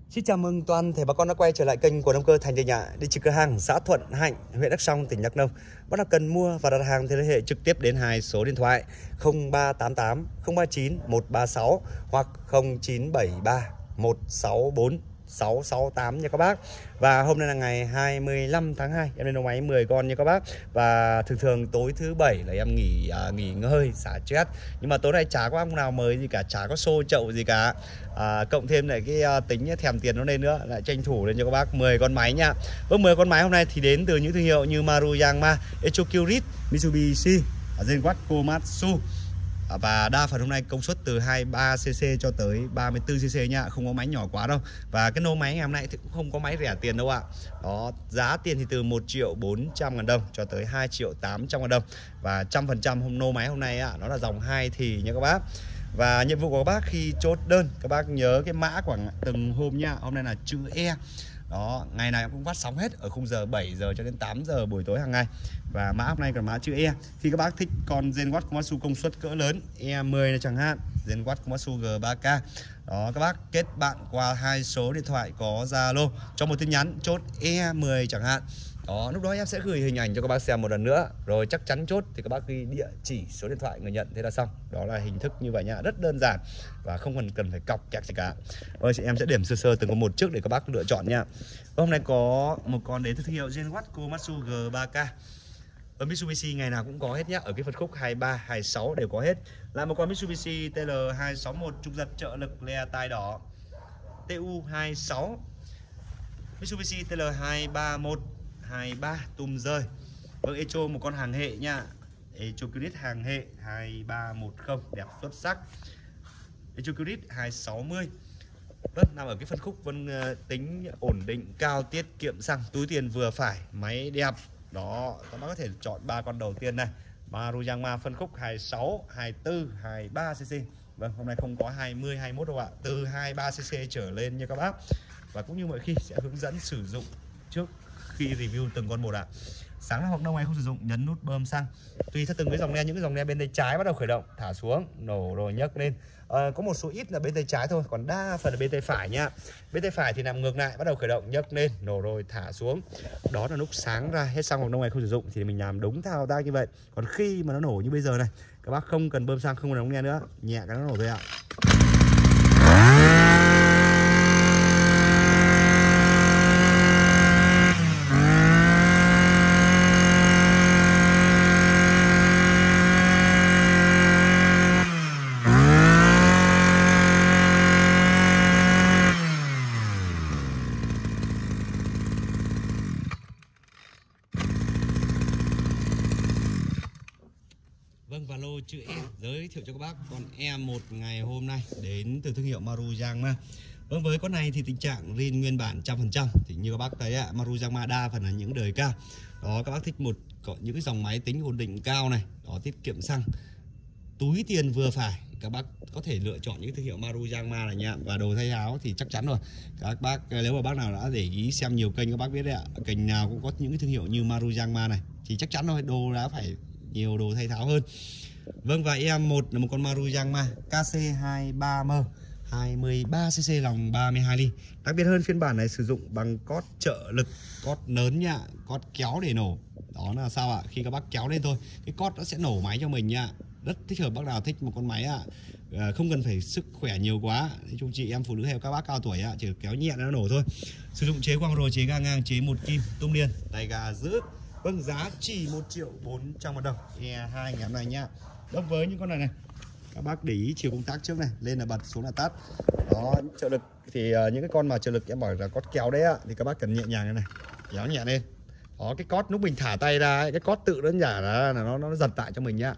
Xin chào mừng toàn thể bà con đã quay trở lại kênh của Nông Cơ Thành Thị Nhã, địa chỉ cửa hàng xã Thuận Hạnh, huyện Đắk Song, tỉnh Đắk Nông. Bạn nào cần mua và đặt hàng thì liên hệ trực tiếp đến hai số điện thoại 0388 039 136 hoặc 0973 164 668 nha các bác. Và hôm nay là ngày 25 tháng 2, em lên đầu máy 10 con nha các bác. Và thường tối thứ bảy là em nghỉ ngơi xả stress. Nhưng mà tối nay chả có ông nào mới gì cả, chả có xô chậu gì cả. Cộng thêm lại cái tính thèm tiền nó lên nữa, lại tranh thủ lên cho các bác 10 con máy nha. Vâng, 10 con máy hôm nay thì đến từ những thương hiệu như Maruyama, Echocurit, Mitsubishi, Zenwatt, Komatsu. Và đa phần hôm nay công suất từ 23cc cho tới 34cc nha, không có máy nhỏ quá đâu. Và cái nô máy ngày hôm nay thì cũng không có máy rẻ tiền đâu ạ. Đó, giá tiền thì từ 1.400.000 đồng cho tới 2.800.000 đồng. Và 100% nô máy hôm nay nó là dòng 2 thì nha các bác. Và nhiệm vụ của các bác khi chốt đơn, các bác nhớ cái mã của từng hôm nha. Hôm nay là chữ E. Đó, ngày nào em cũng phát sóng hết ở khung giờ 7 giờ cho đến 8 giờ buổi tối hàng ngày. Và mã hôm nay còn mã chữ E. Khi các bác thích con Zenwatt Komatsu công suất cỡ lớn E10 này chẳng hạn, Zenwatt Komatsu G3K. Đó, các bác kết bạn qua hai số điện thoại có Zalo cho một tin nhắn chốt E10 chẳng hạn. Đó, lúc đó em sẽ gửi hình ảnh cho các bác xem một lần nữa. Rồi chắc chắn chốt thì các bác ghi địa chỉ, số điện thoại người nhận, thế là xong. Đó là hình thức như vậy nha, rất đơn giản và không cần phải cọc kẹt gì cả. Rồi chị em sẽ điểm sơ sơ từng con một trước để các bác lựa chọn nha. Hôm nay có một con đến từ thương hiệu Zenwatt Komatsu G3K. Ở Mitsubishi ngày nào cũng có hết nhá, ở cái phân khúc 23, 26 đều có hết. Là một con Mitsubishi TL261 trục giật trợ lực le tai đỏ TU26, Mitsubishi TL231 23 tùm rơi. Vâng, Echo một con hàng hệ nha, Echocurit hàng hệ 2310 đẹp xuất sắc. Echocurit 260. Vâng, nằm ở cái phân khúc tính ổn định, cao, tiết kiệm xăng, túi tiền vừa phải, máy đẹp. Đó, các bác có thể chọn 3 con đầu tiên này. Maruyama phân khúc 26, 24, 23cc. Vâng, hôm nay không có 20, 21 đâu ạ, từ 23cc trở lên nha các bác. Và cũng như mọi khi sẽ hướng dẫn sử dụng trước khi review từng con một ạ. Sáng nào hoặc lâu ngày không sử dụng nhấn nút bơm xăng. Tùy theo từng cái dòng đen, những cái dòng đen bên tay trái bắt đầu khởi động, thả xuống, nổ rồi nhấc lên. Có một số ít là bên tay trái thôi, còn đa phần là bên tay phải nha. Bên tay phải thì nằm ngược lại, bắt đầu khởi động, nhấc lên, nổ rồi thả xuống. Đó là lúc sáng ra hết xăng hoặc lâu ngày không sử dụng thì mình làm đúng thao tác như vậy. Còn khi mà nó nổ như bây giờ này, các bác không cần bơm xăng, không cần ống nghe nữa, nhẹ cái nó nổ thôi ạ. Vâng, và lô chữ E giới thiệu cho các bác con E1 ngày hôm nay đến từ thương hiệu Maruyama. Vâng, với con này thì tình trạng zin nguyên bản 100%. Thì như các bác thấy Maruyama đa phần là những đời cao. Đó, các bác thích những cái dòng máy tính ổn định cao này, đó, tiết kiệm xăng, túi tiền vừa phải, các bác có thể lựa chọn những thương hiệu Maruyama này nha. Và đồ thay áo thì chắc chắn rồi. Các bác nếu mà bác nào đã để ý xem nhiều kênh, các bác biết đấy ạ, kênh nào cũng có những cái thương hiệu như Maruyama này thì chắc chắn rồi, đồ đã phải nhiều đồ thay tháo hơn. Vâng, và E1 là một con Maruyama KC23M 23cc lòng 32 ly. Đặc biệt hơn, phiên bản này sử dụng bằng cót trợ lực, cót lớn nha, cót kéo để nổ. Đó là sao ạ? Khi các bác kéo lên thôi, cái cót nó sẽ nổ máy cho mình nha. Rất thích hợp bác nào thích một con máy không cần phải sức khỏe nhiều quá. Nói chung chị em phụ nữ hay các bác cao tuổi chỉ kéo nhẹ nó nổ thôi. Sử dụng chế quang rồi, chế ga ngang, chế một kim, tung liền, tay ga giữ. Vâng, giá chỉ 1.400.000 đồng E2 ngày hôm nay nhá. Đối với những con này các bác để ý chiều công tắc trước này, lên là bật, xuống là tắt. Đó, trợ lực thì những cái con mà trợ lực em bảo là cót kéo đấy thì các bác cần nhẹ nhàng này, kéo nhẹ lên. Đó, cái cót lúc mình thả tay ra cái cót tự nó nhả ra là nó giật lại cho mình nhá.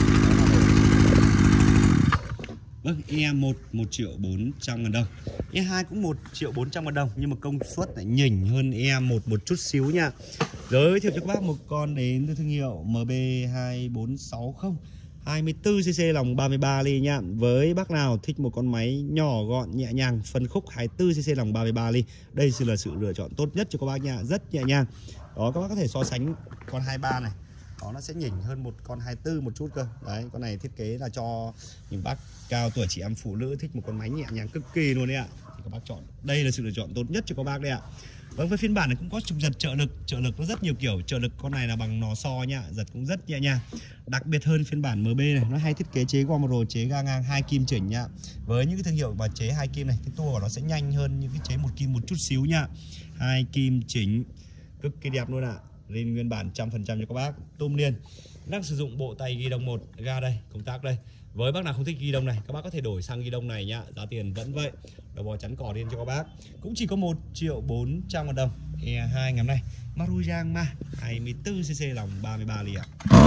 Vâng, E1 1.400.000 đồng. E2 cũng 1.400.000 đồng nhưng mà công suất lại nhỉnh hơn E1 một chút xíu nha. Giới thiệu cho các bác một con đến từ thương hiệu MB2460 24cc lòng 33 ly nha. Với bác nào thích một con máy nhỏ gọn nhẹ nhàng, phân khúc 24cc lòng 33 ly, đây là sự lựa chọn tốt nhất cho các bác nha, rất nhẹ nhàng. Đó, các bác có thể so sánh con 23 này. Đó, nó sẽ nhỉnh hơn một con 24 một chút cơ. Đấy, con này thiết kế là cho những bác cao tuổi, chị em phụ nữ thích một con máy nhẹ nhàng cực kỳ luôn đấy ạ. các bác chọn. Đây là sự lựa chọn tốt nhất cho các bác đây ạ. Vâng, với phiên bản này cũng có trục giật trợ lực nó rất nhiều kiểu. Trợ lực con này là bằng nò xo nha, giật cũng rất nhẹ nhàng. Đặc biệt hơn phiên bản MB này, nó hay thiết kế chế gom rồ, chế ga ngang 2 kim chỉnh nha. Với những cái thương hiệu mà chế 2 kim này, cái tua của nó sẽ nhanh hơn những cái chế 1 kim một chút xíu nha. 2 kim chỉnh cực kỳ đẹp luôn ạ. Rin nguyên bản 100% cho các bác. Tôm niên đang sử dụng bộ tay ghi đông 1, ga đây, công tắc đây. Với bác nào không thích ghi đông này, các bác có thể đổi sang ghi đông này nhá, giá tiền vẫn vậy. Đầu bò chắn cỏ riêng cho các bác cũng chỉ có 1.400.000 đồng. E2 ngày hôm nay Maruyama 24cc lòng 33 ly ạ.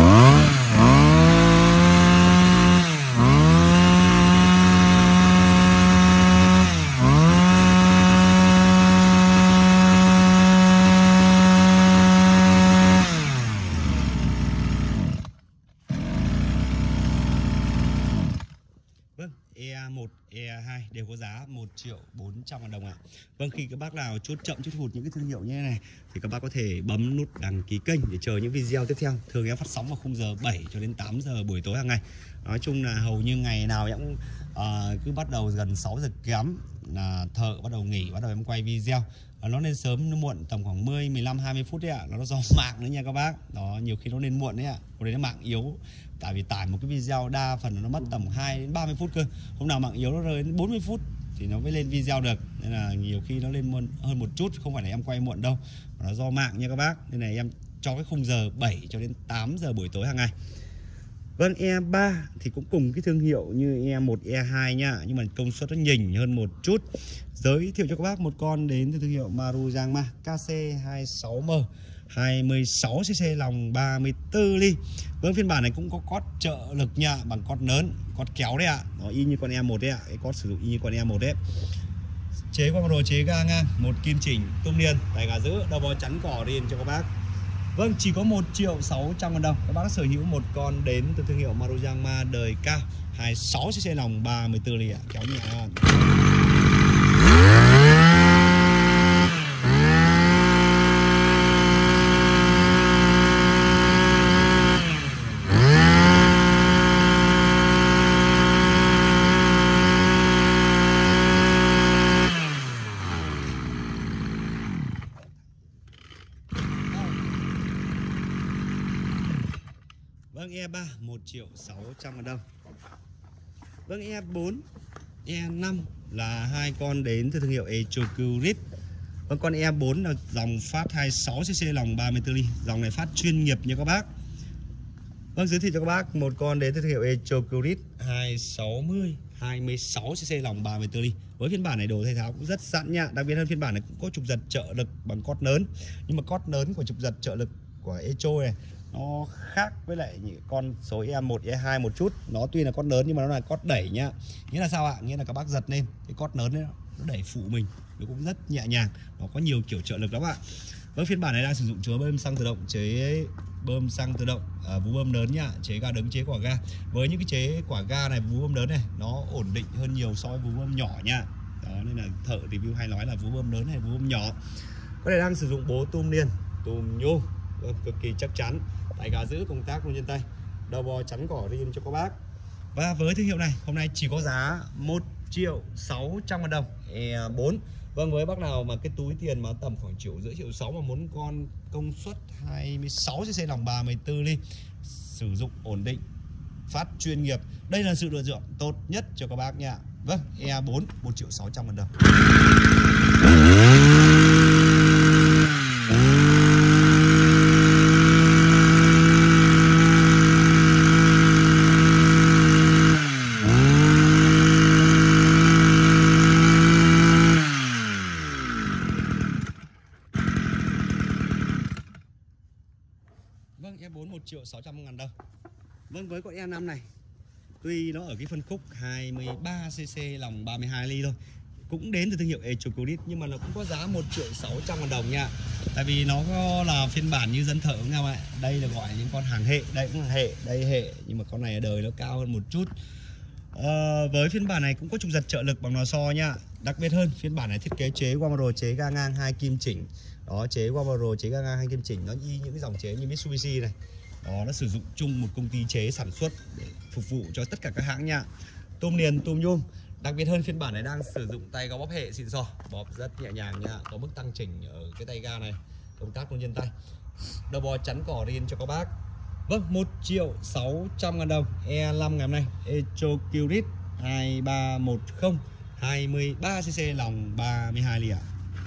E1, E2 đều có giá 1.400.000 đồng ạ. Vâng, khi các bác nào chốt chậm chốt hụt những cái thương hiệu như thế này thì các bác có thể bấm nút đăng ký kênh để chờ những video tiếp theo. Thường em phát sóng vào khung giờ 7 cho đến 8 giờ buổi tối hàng ngày. Nói chung là hầu như ngày nào em cũng cứ bắt đầu gần 6 giờ kém là thợ bắt đầu nghỉ, bắt đầu em quay video. Nó lên sớm nó muộn tầm khoảng 10, 15, 20 phút đấy ạ. Nó do mạng nữa nha các bác. Đó, nhiều khi nó lên muộn đấy ạ. Hôm đấy nó mạng yếu. Tại vì tải một cái video đa phần nó mất tầm 2 đến 30 phút cơ. Hôm nào mạng yếu nó rơi đến 40 phút thì nó mới lên video được. Nên là nhiều khi nó lên muộn hơn một chút, không phải là em quay muộn đâu. Mà nó do mạng nha các bác. Nên là em cho cái khung giờ 7 cho đến 8 giờ buổi tối hàng ngày. Vâng, E3 thì cũng cùng cái thương hiệu như E1, E2 nha, nhưng mà công suất nó nhỉnh hơn một chút. Giới thiệu cho các bác một con đến từ thương hiệu Maruyama KC26M 26cc lòng 34 ly. Với phiên bản này cũng có cót trợ lực nha, bằng cót lớn, cót kéo đấy ạ. Nó y như con E1 đấy ạ, cái cót sử dụng y như con E1 đấy. Chế qua đồ chế ga ngang, 1 kim chỉnh, tung niên, tay gà giữ, đầu bò chắn cỏ riêng cho các bác. Vâng, chỉ có 1.600.000 đồng. Các bác sở hữu một con đến từ thương hiệu Maruyama đời cao 26cc lòng 34 ly ạ. Kéo nhẹ ạ. Vâng, E3 1.600.000 đồng. Vâng, E4, E5 là hai con đến từ thương hiệu Echocurit. Vâng, con E4 là dòng phát 26cc lòng 34 ly. Dòng này phát chuyên nghiệp nha các bác. Vâng, giới thiệu cho các bác một con đến từ thương hiệu Echocurit 260 26cc lòng 34 ly. Với phiên bản này đồ thay tháo cũng rất sẵn nha. Đặc biệt hơn phiên bản này cũng có trục giật trợ lực bằng cót lớn. Nhưng mà cót lớn của trục giật trợ lực của Echo này nó khác với lại những con số E1, E2 một chút. Nó tuy là cót lớn nhưng mà nó là cót đẩy nhá. Nghĩa là sao ạ? Nghĩa là các bác giật lên cái cót lớn đấy nó đẩy phụ mình, nó cũng rất nhẹ nhàng. Nó có nhiều kiểu trợ lực lắm ạ. Với phiên bản này đang sử dụng chứa bơm xăng tự động, chế bơm xăng tự động, vú bơm lớn nhá, chế ga đứng, chế quả ga. Với những cái chế quả ga này, vú bơm lớn này nó ổn định hơn nhiều so với vú bơm nhỏ nha. Đó, nên là thợ review hay nói là vú bơm lớn hay vú bơm nhỏ. Có thể đang sử dụng bố tôm niên, tôm nhô, cực kỳ chắc chắn. Tay gà giữ công tác luôn trên tay, đầu bò chắn cỏ riêng cho các bác. Và với thương hiệu này hôm nay chỉ có giá 1.600.000 đồng E4. Vâng, với bác nào mà cái túi tiền mà tầm khoảng 1.500.000, 1.600.000 mà muốn con công suất 26cc lòng 34 ly, sử dụng ổn định, phát chuyên nghiệp, đây là sự lựa chọn tốt nhất cho các bác nha. Vâng, E4 1.600.000 đồng. Vâng, E4 1.600.000 đồng. Vâng, với con E5 này tuy nó ở cái phân khúc 23cc lòng 32 ly thôi, cũng đến từ thương hiệu Echocurit, nhưng mà nó cũng có giá 1.600.000 đồng nha. Tại vì nó có là phiên bản như dân thợ không ạ. Đây là gọi những con hàng hệ, đây cũng là hệ, đây hệ, nhưng mà con này đời nó cao hơn một chút. Với phiên bản này cũng có trục giật trợ lực bằng lò xo nha. Đặc biệt hơn, phiên bản này thiết kế chế Wamaro, chế ga ngang 2 kim chỉnh. Đó, chế Wamaro, chế ga ngang 2 kim chỉnh, nó như những cái dòng chế như Mitsubishi này. Đó, nó sử dụng chung một công ty chế sản xuất để phục vụ cho tất cả các hãng nha. Tôm niền, tôm nhôm Đặc biệt hơn phiên bản này đang sử dụng tay ga bóp hệ xịn sò, bóp rất nhẹ nhàng nha, có mức tăng chỉnh ở cái tay ga này, công tác luôn chân tay. Đầu bò chắn cỏ riêng cho các bác. Vâng, 1.600.000 đồng E5 ngày hôm nay, Echo Kyrit 2310 23cc lòng 32 ly ạ.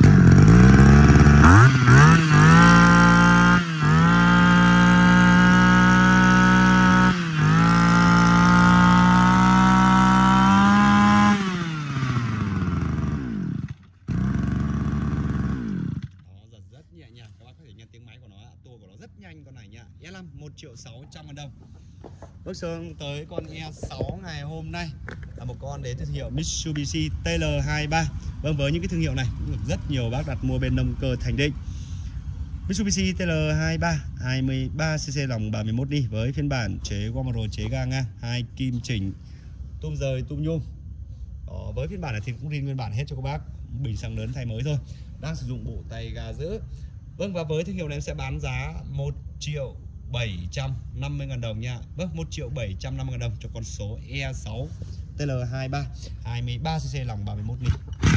Rất nhẹ nhàng, các bác có thể nghe tiếng máy của nó, tua của nó rất nhanh con này nhá. E5 1.600.000 đồng. Bước sang tới con E6 ngày hôm nay là một con đến thương hiệu Mitsubishi TL23. Vâng, với những cái thương hiệu này cũng được rất nhiều bác đặt mua bên Nông Cơ Thành Định. Mitsubishi TL23 23cc lòng 31 ly với phiên bản chế Guamaro, chế ga ngang, 2 kim chỉnh, tum rời tum nhôm. Với phiên bản này thì cũng riêng nguyên bản hết cho các bác, bình xăng lớn thay mới thôi, đang sử dụng bộ tay ga giữ. Vâng, và với thương hiệu này em sẽ bán giá 1.750.000 đồng nha. Vâng, 1.750.000 đồng cho con số E6 TL23 23cc lòng 31 ly.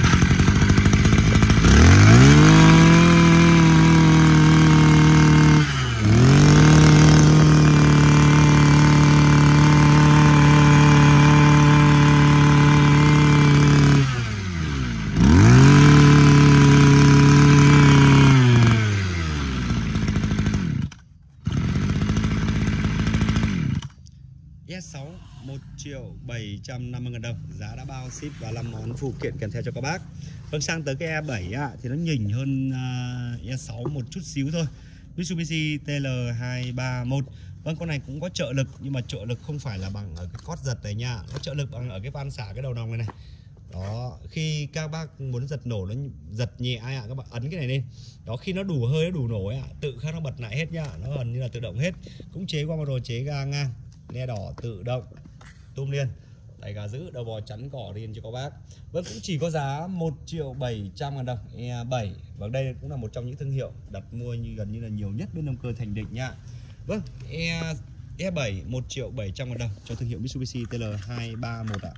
E6 1.750.000 đồng, giá đã bao ship và 5 món phụ kiện kèm theo cho các bác. Vâng, sang tới cái E7 thì nó nhỉnh hơn E6 một chút xíu thôi. Mitsubishi TL231. Vâng, con này cũng có trợ lực nhưng mà trợ lực không phải là bằng ở cái cót giật này nha, nó trợ lực bằng ở cái van xả cái đầu nòng này này. Đó, khi các bác muốn giật nổ, nó giật nhẹ ai ạ, các bạn ấn cái này lên. Đó, khi nó đủ hơi, nó đủ nổ ấy ạ, tự khắc nó bật lại hết nhá, nó gần như là tự động hết. Cũng chế qua rồi, chế ga ngang, le đỏ tự động, tum liên, tay ga giữ, đầu bò chắn cỏ riêng cho các bác. Vâng, cũng chỉ có giá 1.700.000 đồng E7. Và đây cũng là một trong những thương hiệu đặt mua gần như là nhiều nhất bên Nông Cơ Thành Định nha. Vâng, E7 1.700.000 đồng cho thương hiệu Mitsubishi TL231 ạ.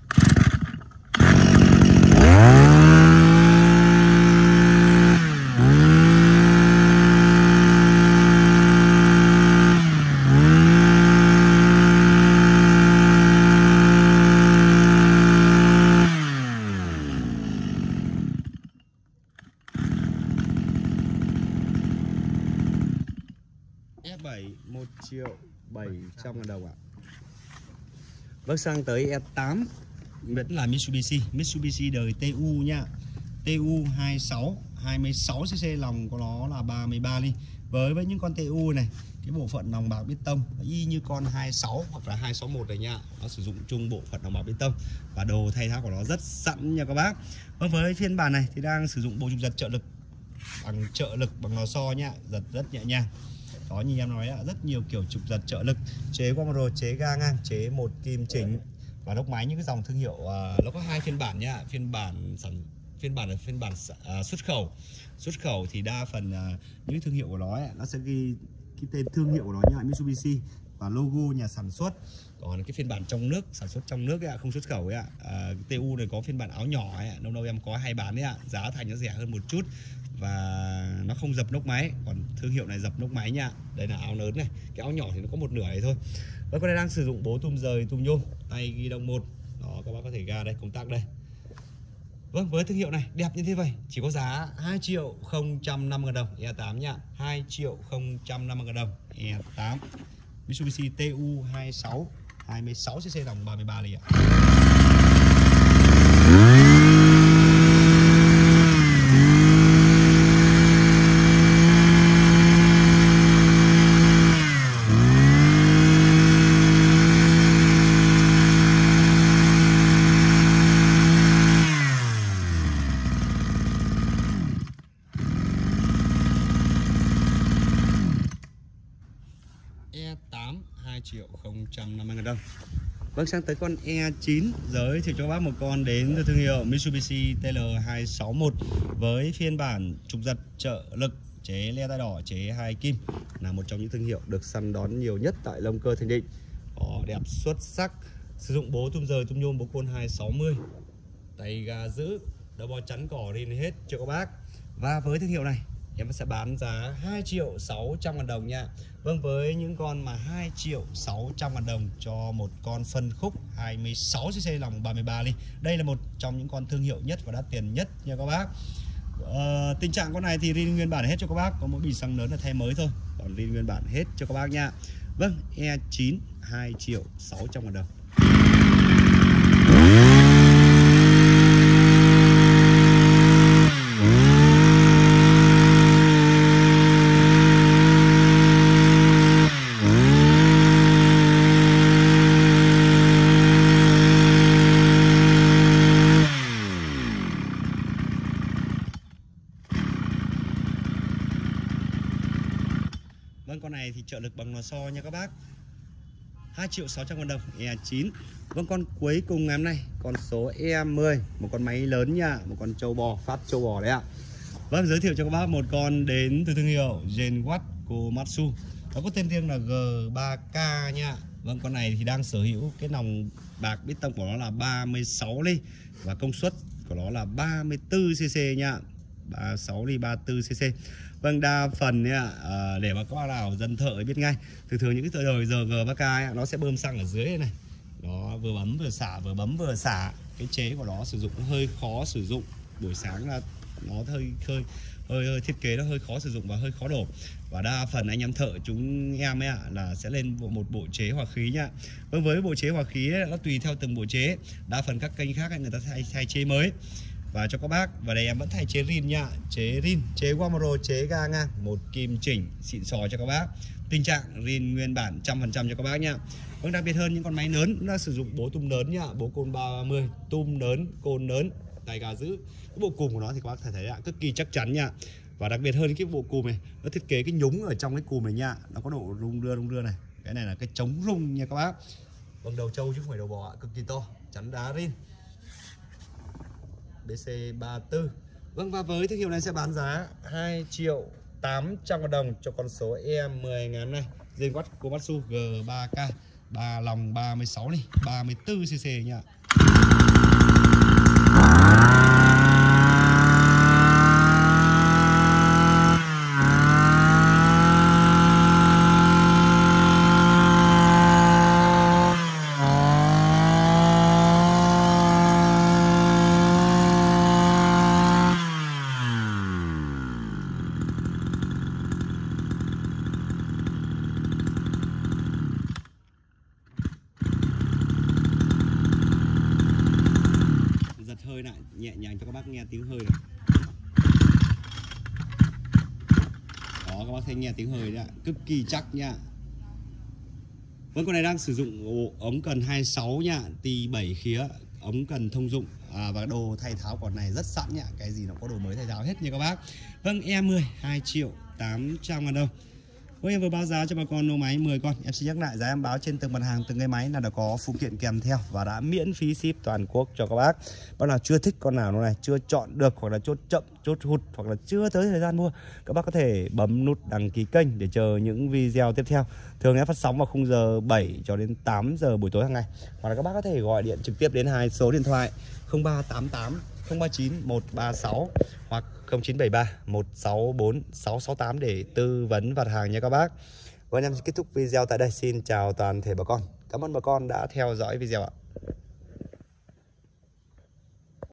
E7 1.700.000 đồng ạ. Vâng, sang tới E8 vẫn là Mitsubishi đời TU nha. TU 26cc lòng của nó là 33 ly. Với những con TU này, cái bộ phận nòng bạc bê tông y như con 26 hoặc là 261 này nha, nó sử dụng chung bộ phận nòng bạc bê tông và đồ thay tháo của nó rất sẵn nha các bác. Vâng, với phiên bản này thì đang sử dụng bộ trục giật trợ lực bằng lò xo nha, giật rất nhẹ nhàng. Đó, như em nói rất nhiều kiểu trục giật trợ lực, chế Guamaro, chế ga ngang, chế một kim chỉnh và lốc máy những cái dòng thương hiệu nó có hai phiên bản nha. Phiên bản là phiên bản xuất khẩu thì đa phần những thương hiệu của nó sẽ ghi cái tên thương hiệu của nó nha, Mitsubishi và logo nhà sản xuất. Còn cái phiên bản trong nước, sản xuất trong nước không xuất khẩu ấy cái TU này có phiên bản áo nhỏ ấy, lâu lâu em có hay bán đấy giá thành nó rẻ hơn một chút và nó không dập nóc máy, còn thương hiệu này dập nóc máy nha. Đây là áo lớn này, cái áo nhỏ thì nó có một nửa này thôi. Và con này đang sử dụng bố tum rời tum nhôm, tay ghi động 1. Đó, các bác có thể ga đây, công tắc đây. Vâng, với thương hiệu này đẹp như thế vậy chỉ có giá 2.050.000 đồng E8 nha, 2.050.000 đồng E8 Mitsubishi TU 26 26cc lòng 33 ly ạ. E8 2.050.000 đồng. Vâng, sang tới con E9 giới thiệu cho các bác một con đến từ thương hiệu Mitsubishi TL261 với phiên bản trục giật trợ lực, chế le tay đỏ, chế 2 kim, là một trong những thương hiệu được săn đón nhiều nhất tại Nông Cơ Thành Định. Đẹp xuất sắc, sử dụng bố tum rời tum nhôm, bố côn 260, tay ga giữ, đầu bò chắn cỏ rin hết cho các bác. Và với thương hiệu này em sẽ bán giá 2.600.000 đồng nha. Vâng, với những con mà 2.600.000 đồng cho một con phân khúc 26cc lòng 33 ly. Đây là một trong những con thương hiệu nhất và đắt tiền nhất nha các bác. Tình trạng con này thì rin nguyên bản hết cho các bác, có mỗi bình xăng lớn là thay mới thôi, còn rin nguyên bản hết cho các bác nha. Vâng, E9 2.600.000 đồng. Vâng, con này thì trợ lực bằng lò xo nha các bác. 2.600.000 đồng E9. Vâng, con cuối cùng ngày hôm nay con số E10, một con máy lớn nha, một con trâu bò, phát trâu bò đấy ạ. Vâng, giới thiệu cho các bác một con đến từ thương hiệu Genwatt Komatsu. Nó có tên riêng là G3K nha. Vâng, con này thì đang sở hữu cái nòng bạc bít tông của nó là 36 ly và công suất của nó là 34cc nha. 36 ly 34cc. Vâng, đa phần nha, để mà các bác nào dân thợ biết ngay, thường những cái đời giờ G3K nó sẽ bơm xăng ở dưới này. Nó vừa bấm vừa xả, vừa bấm vừa xả. Cái chế của nó sử dụng hơi khó sử dụng. Buổi sáng là nó hơi thiết kế nó hơi khó sử dụng và hơi khó đổ. Và đa phần anh em thợ chúng em ấy là sẽ lên một bộ chế hòa khí nhá. Vâng, với bộ chế hòa khí ấy, nó tùy theo từng bộ chế. Đa phần các kênh khác người ta thay chế mới và cho các bác. Và đây em vẫn thay chế rin nha, chế rin, chế Wamaro, chế ga ngang, một kim chỉnh xịn sò cho các bác. Tình trạng rin nguyên bản 100% cho các bác nha. Vâng, đặc biệt hơn những con máy lớn nó sử dụng bố tum lớn nha, bố côn 30, tum lớn, côn lớn, tay ga giữ. Cái bộ cùm của nó thì các bác thể thấy cực kỳ chắc chắn nha. Và đặc biệt hơn cái bộ cùm này, nó thiết kế cái nhúng ở trong cái cùm này nha, nó có độ rung đưa này. Cái này là cái chống rung nha các bác. Vâng, đầu trâu chứ không phải đầu bò, cực kỳ to, chắn đá rin BC34. Vâng, và với thương hiệu này sẽ bán giá 2.800.000 đồng cho con số E10 ngày hôm nay. Genwatt Komatsu G3K 3 lòng 36 này, 34cc nha. Hơi lại nhẹ nhàng cho các bác nghe tiếng hơi này. Đó, các bác thấy nghe tiếng hơi đấy ạ, cực kỳ chắc nha. Vâng, con này đang sử dụng ống cần 26 nha, tì 7 khía, ống cần thông dụng và đồ thay tháo con này rất sẵn nha, cái gì nó có đồ mới thay tháo hết nha các bác. Vâng, E10 2.800.000 đồng. Vâng, em vừa báo giá cho bà con lô máy 10 con. Em xin nhắc lại giá em báo trên từng mặt hàng, từng cái máy là đã có phụ kiện kèm theo và đã miễn phí ship toàn quốc cho các bác. Bác nào chưa thích con nào nó này, chưa chọn được hoặc là chốt chậm, chốt hụt hoặc là chưa tới thời gian mua, các bác có thể bấm nút đăng ký kênh để chờ những video tiếp theo. Thường em phát sóng vào khung giờ 7 cho đến 8 giờ buổi tối hàng ngày. Hoặc là các bác có thể gọi điện trực tiếp đến hai số điện thoại 0388 039 136 hoặc 0973 164 668 để tư vấn đặt hàng nha các bác. Và em kết thúc video tại đây. Xin chào toàn thể bà con. Cảm ơn bà con đã theo dõi video ạ.